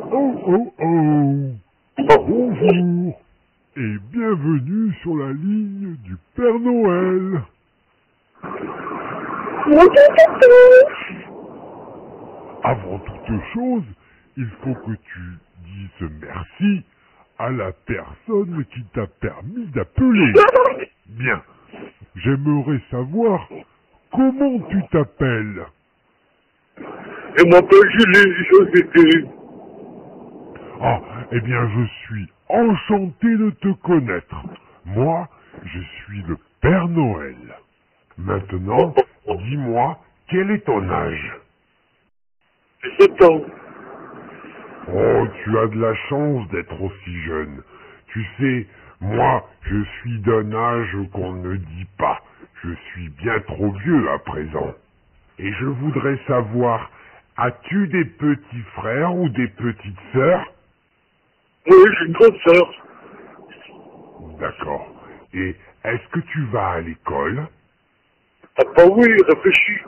Oh oh oh! Bonjour et bienvenue sur la ligne du Père Noël. Avant toute chose, il faut que tu dises merci à la personne qui t'a permis d'appeler. Bien, j'aimerais savoir comment tu t'appelles. Je m'appelle Julie, José. Ah, eh bien je suis enchanté de te connaître. Moi, je suis le Père Noël. Maintenant, dis-moi, quel est ton âge? J'ai 7 ans. Oh, tu as de la chance d'être aussi jeune. Tu sais, moi, je suis d'un âge qu'on ne dit pas. Je suis bien trop vieux à présent. Et je voudrais savoir, as-tu des petits frères ou des petites sœurs? Oui, j'ai une grande sœur. D'accord. Et est-ce que tu vas à l'école? Ah bah oui, réfléchis.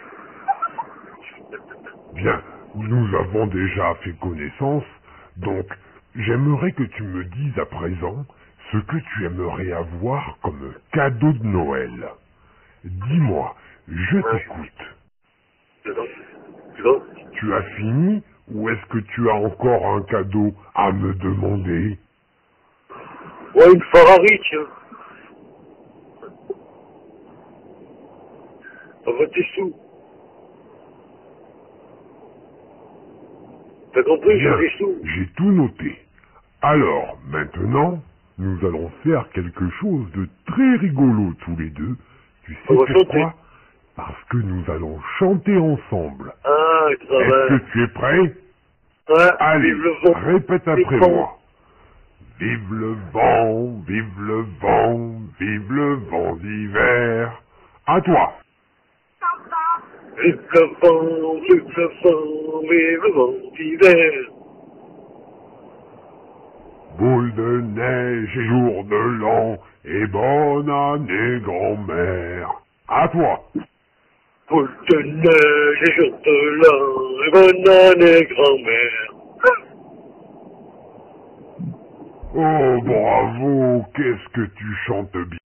Bien, nous avons déjà fait connaissance, donc j'aimerais que tu me dises à présent ce que tu aimerais avoir comme cadeau de Noël. Dis-moi, je t'écoute. C'est là. Tu as fini ou est-ce que tu as encore un cadeau à me demander? Ouais, une Ferrari, tiens. Ça va tes sous. T'as compris, j'ai Bien, des sous. j'ai tout noté. Alors, maintenant, nous allons faire quelque chose de très rigolo tous les deux. Tu sais On va chanter. pourquoi? Parce que nous allons chanter ensemble. Ah, Est-ce travail. que tu es prêt? Ouais, Allez, vive le vent. répète après Vive le vent. moi. Vive le vent, vive le vent, vive le vent d'hiver. À toi. Vive le vent, vive le vent, vive le vent d'hiver. Boule de neige et jour de l'an, et bonne année grand-mère. À toi. Boule de neige et jour de l'an, et bonne année grand-mère. Oh bravo, qu'est-ce que tu chantes bien.